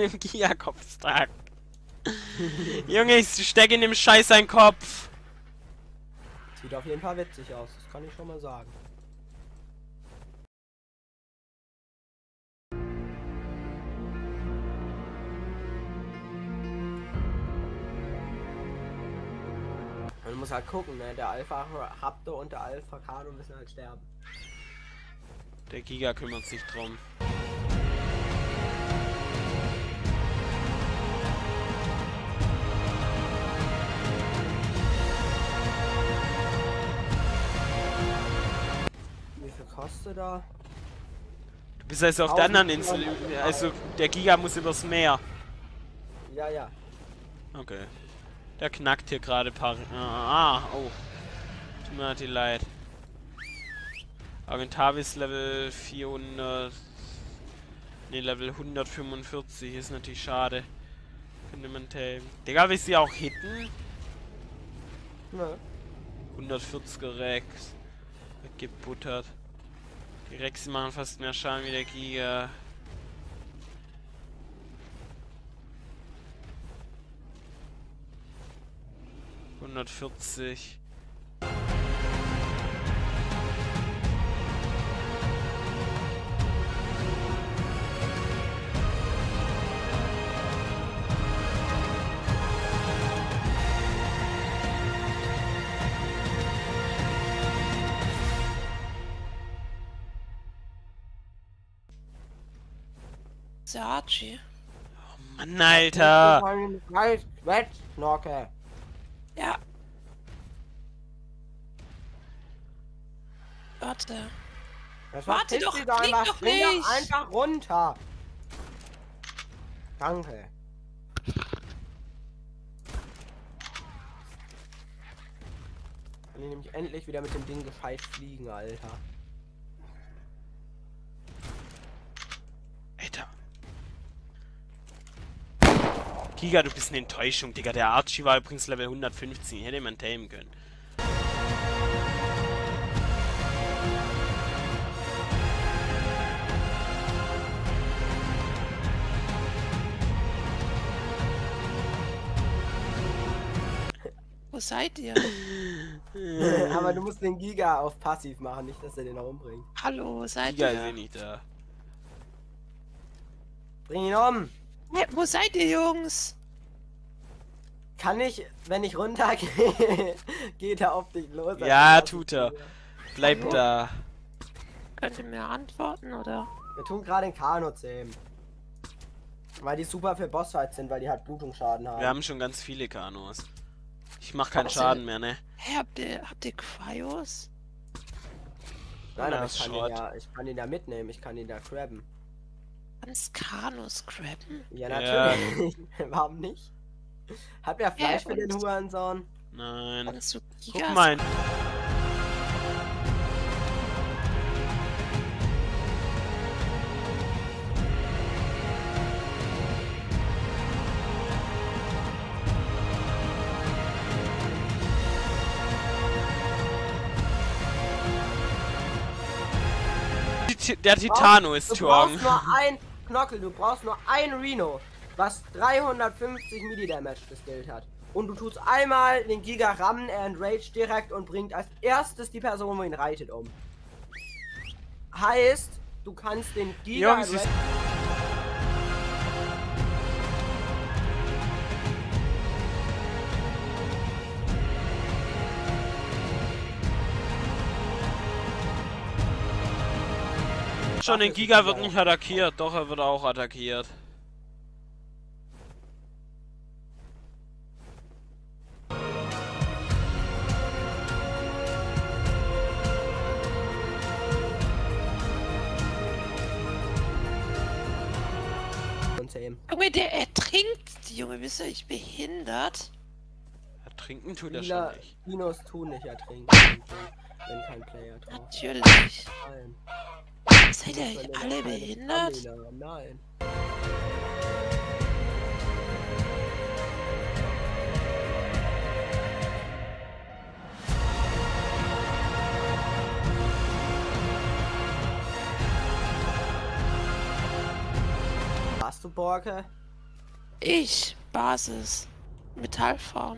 den Giga-Kopf tragen. Junge, ich steck in dem Scheiß einen Kopf. Sieht auf jeden Fall witzig aus, das kann ich schon mal sagen. Man muss halt gucken, ne? Der Alpha Raptor und der Alpha Kano müssen halt sterben. Der Giga kümmert sich drum. Wie viel kostet da? Du bist also auf der anderen Insel, also der Giga muss übers Meer. Ja, ja. Okay. Der knackt hier gerade paar... oh. Tut mir natürlich leid. Argentavis Level 400... Ne, Level 145 ist natürlich schade. Könnte man tamen. Digga, willst du sie auch hitten? Ne. 140er Rex. Weggebuttert. Die Rexi machen fast mehr Schaden wie der Giga. ...140. Der Archie. Oh Mann, Alter! Knorke. Ja. Warte. Warte doch, flieg doch nicht! Einfach runter. Danke. Kann ich nämlich endlich wieder mit dem Ding gescheit fliegen, Alter. Alter. Giga, du bist eine Enttäuschung, Digga. Der Archie war übrigens Level 115. Hätte man tamen können. Wo seid ihr? Aber du musst den Giga auf Passiv machen, nicht, dass er den umbringt. Hallo, wo seid Giga ihr? ist eh nicht da. Bring ihn um! Hey, wo seid ihr, Jungs? Kann ich, wenn ich runtergehe, geht er auf dich los? Ja, tut er. Bleib Hallo? da. Könnt ihr mir antworten, oder? Wir tun gerade den Kano zähmen. Weil die super für Bossfights sind, weil die halt Blutungsschaden haben. Wir haben schon ganz viele Kanos. Ich mach keinen Schaden mehr, ne? Hey, habt ihr Cryos? Nein, Ja, aber das ist Schrott. ich kann ihn da mitnehmen, ich kann ihn da crabben. Kannst Kanos crabben? Ja, Ja. natürlich. Warum nicht? Hab ja Fleisch für den und- Hurensohn. Nein. Kannst du Guck Gigas? mal. Der Titano ist Du brauchst Turm. nur ein Knockel, du brauchst nur ein Reno, was 350 Midi-Damage geskillt hat. Und du tust einmal den Giga rammen, er enrage direkt und bringt als erstes die Person, wo ihn reitet, um. Heißt, du kannst den Giga Jungs, enrage- Schon, den Giga wird nicht attackiert. Doch, er wird auch attackiert. und zähmen. Junge, der ertrinkt. Junge, bist du nicht behindert? Ertrinken tut er Spieler, schon nicht. Dinos tun nicht ertrinken, wenn kein Player drauf ist. Natürlich. Nein. Seid ihr Wenn euch er alle keine behindert? Stamina- Nein. Hast du Borke? Ich. Basis. Metallfarm.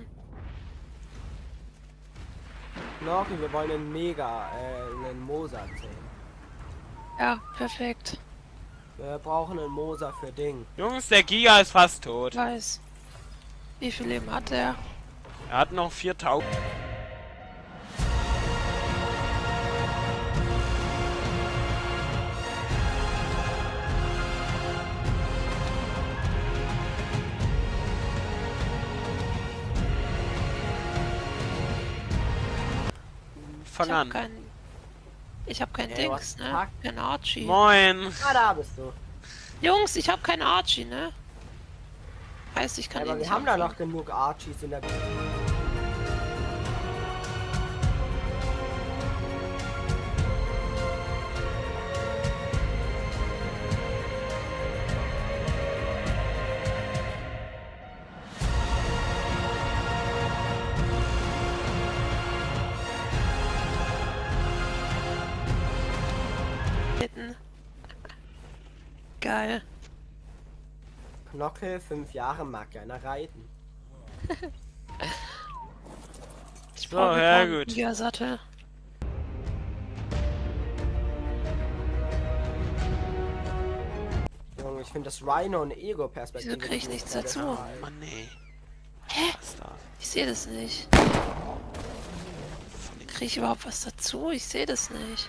Knorke, wir wollen einen Moser zählen. Ja, perfekt. Wir brauchen einen Moser für Ding. Jungs, der Giga ist fast tot. Ich weiß. Wie viel Leben hat er? Er hat noch 4000. Fang an. Ich hab kein Ey, Dings, was ne? packt? Kein Archie. Moin. Ah, da bist du. Jungs, ich hab kein Archie, ne? Heißt, ich kann Aber ihn wir nicht haben da anfangen. noch genug Archies in der... Geil. Knocke, 5 Jahre, mag keiner reiten. Ich So, brauche ja, einen gut. Gigasattel. Junge, ich finde das Rhino und Ego-Perspektive... Wieso krieg ich nichts dazu? Mann, ey. Hä? Was da? Ich sehe das nicht. Krieg ich überhaupt was dazu? Ich sehe das nicht.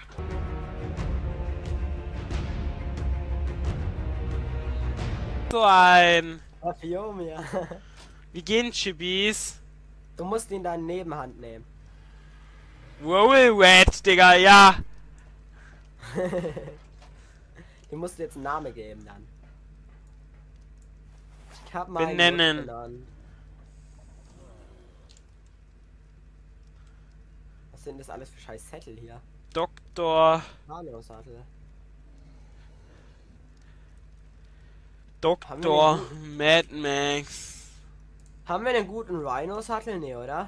So ein. Was für mir. Wie gehen Chibis? Du musst ihn da in Nebenhand nehmen. Whirlwind, Digga, ja. Du musst jetzt einen Namen geben dann. Ich hab mal Benennen. Was sind das alles für scheiß Zettel hier? Doktor. Nano-Sattel. Doktor Mad Max. Haben wir einen guten Rhino-Sattel? Nee, oder?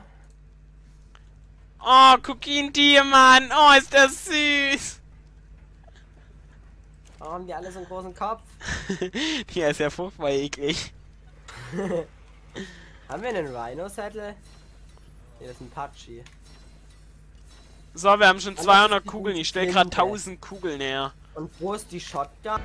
Oh, guck ihn dir, Mann. Oh, ist das süß. Warum haben die alle so einen großen Kopf? Der ist ja furchtbar eklig. Haben wir einen Rhino-Sattel? Nee, das ist ein Patschi. So, wir haben schon Alles 200 ist die Kugeln. gute Ich stelle gerade Flinte. 1000 Kugeln her. Und wo ist die Shotgun?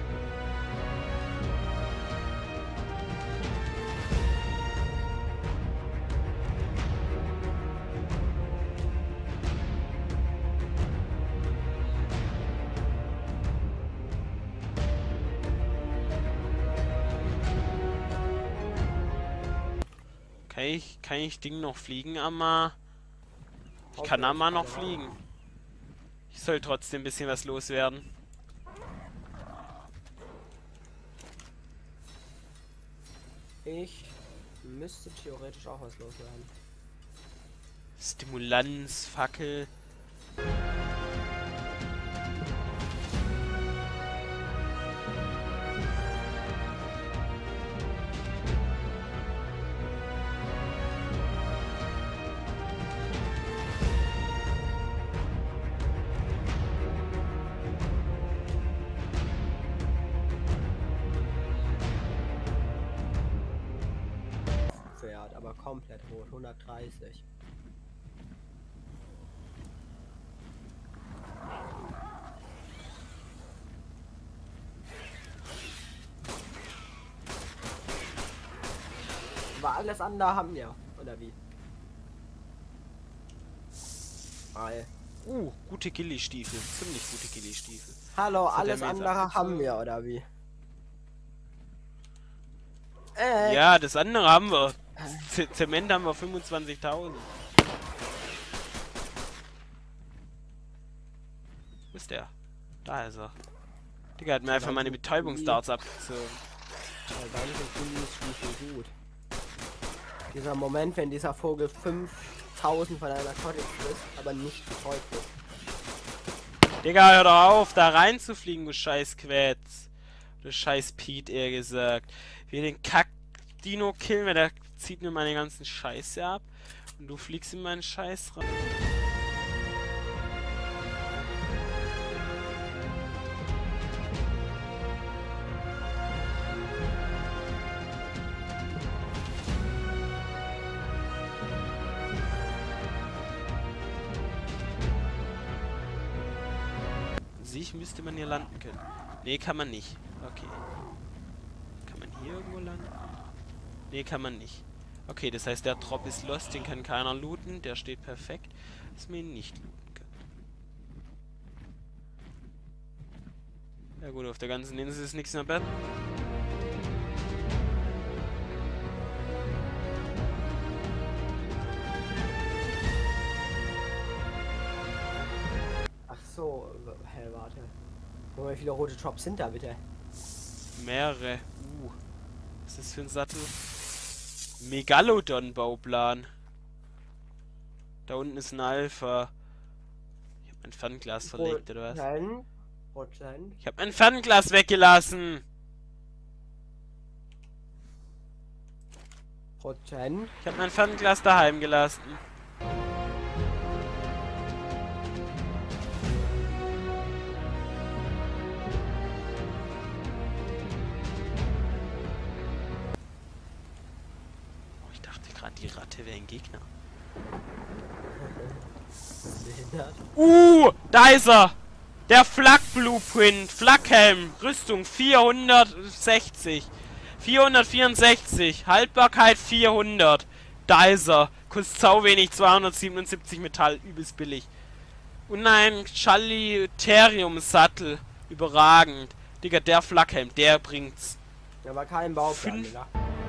Kann ich Ding noch fliegen, Amma? Ich kann Amma noch fliegen. Ich soll trotzdem ein bisschen was loswerden. Ich müsste theoretisch auch was loswerden. Stimulanz, Fackel. Pferd, aber komplett rot, 130. Aber alles andere haben wir, oder wie? Ei. Gute Gilly-Stiefel. Ziemlich gute Gilly-Stiefel. Hallo, hat er alles mir jetzt andere abgezogen? haben wir, oder wie? Ja, das andere haben wir. Zement haben wir 25.000. Wo ist der? Da ist er. Digga, hat mir einfach meine Betäubungsdarts abgezogen. Ja, dann sind Gilly-Stiefel gut. Dieser Moment, wenn dieser Vogel 5000 von einer Cottage ist, aber nicht betäubt ist. Digga, hör doch auf, da reinzufliegen, du scheiß Quetz. Du scheiß Pete, eher gesagt. Wir den Kack-Dino killen, weil der zieht mir meine ganzen Scheiße ab. Und du fliegst in meinen Scheiß rein. sich müsste man hier landen können. Nee, kann man nicht. Okay. Kann man hier irgendwo landen? Nee, kann man nicht. Okay, das heißt, der Drop ist lost, den kann keiner looten. Der steht perfekt, dass man ihn nicht looten kann. Ja gut, auf der ganzen Insel ist nichts mehr besser. Ach so, hä, warte. Wie viele rote Drops sind da bitte? Mehrere. Was ist das für ein Sattel? Megalodon-Bauplan. Da unten ist ein Alpha. Ich habe mein Fernglas verlegt, oder was? Prozent. Ich habe mein Fernglas weggelassen. Prozent. Ich habe mein Fernglas daheim gelassen. Oh, ich dachte gerade, die Ratte wäre ein Gegner. Da ist er! Der Flak-Blueprint, Flakhelm, Rüstung 460, 464, Haltbarkeit 400, da ist er, kostet sau wenig, 277 Metall, übelst billig. Und ein Chaliterium-Sattel, überragend. Digga, der Flakhelm, der bringt's. Ja, aber kein Bauplan, Digga.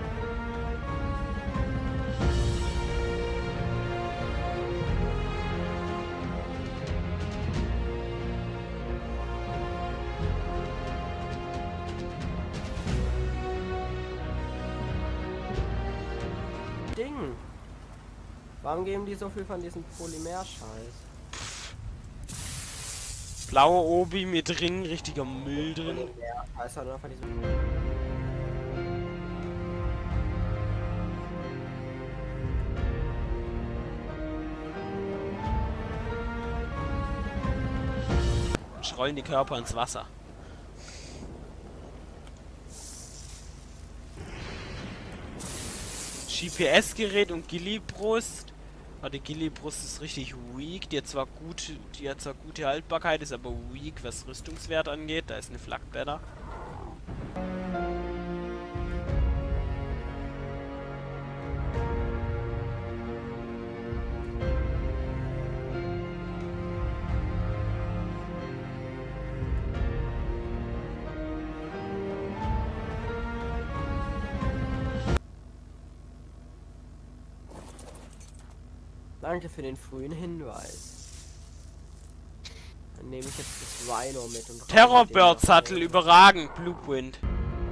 Ding. Warum geben die so viel von diesem Polymer-Scheiß? Blaue Obi mit Ring, richtiger Müll drin. Ja, heißt halt nur von diesem. Und rollen die Körper ins Wasser. GPS-Gerät und Gillibrust. Aber die Gillibrust ist richtig weak. Die hat zwar gute Haltbarkeit, ist aber weak, was Rüstungswert angeht. Da ist eine Flak better. Danke für den frühen Hinweis. Dann nehme ich jetzt das Rhino mit und Terrorbird-Sattel, überragend, Blueprint.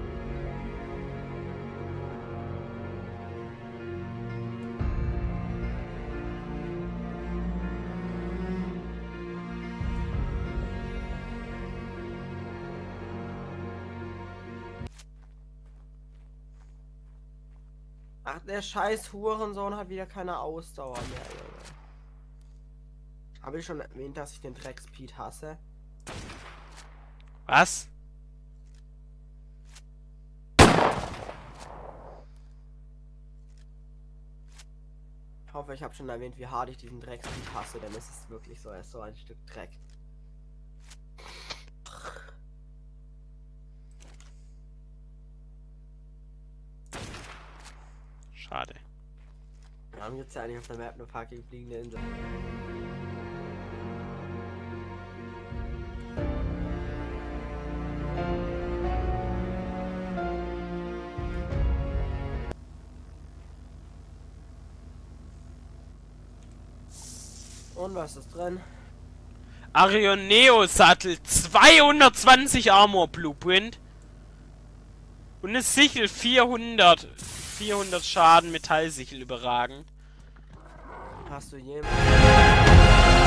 Ach, der scheiß Hurensohn hat wieder keine Ausdauer mehr, Junge. Habe ich schon erwähnt, dass ich den Dreckspeed hasse? Was? Ich hoffe, ich habe schon erwähnt, wie hart ich diesen Dreckspeed hasse, denn es ist wirklich so, er ist so ein Stück Dreck. Schade. Warum gibt's ja eigentlich auf der Map eine fucking fliegende Insel? Und was ist drin? Arioneo-Sattel, 220 Armor Blueprint. Und eine Sichel 400 Schaden, Metallsichel überragend. Hast du jemanden?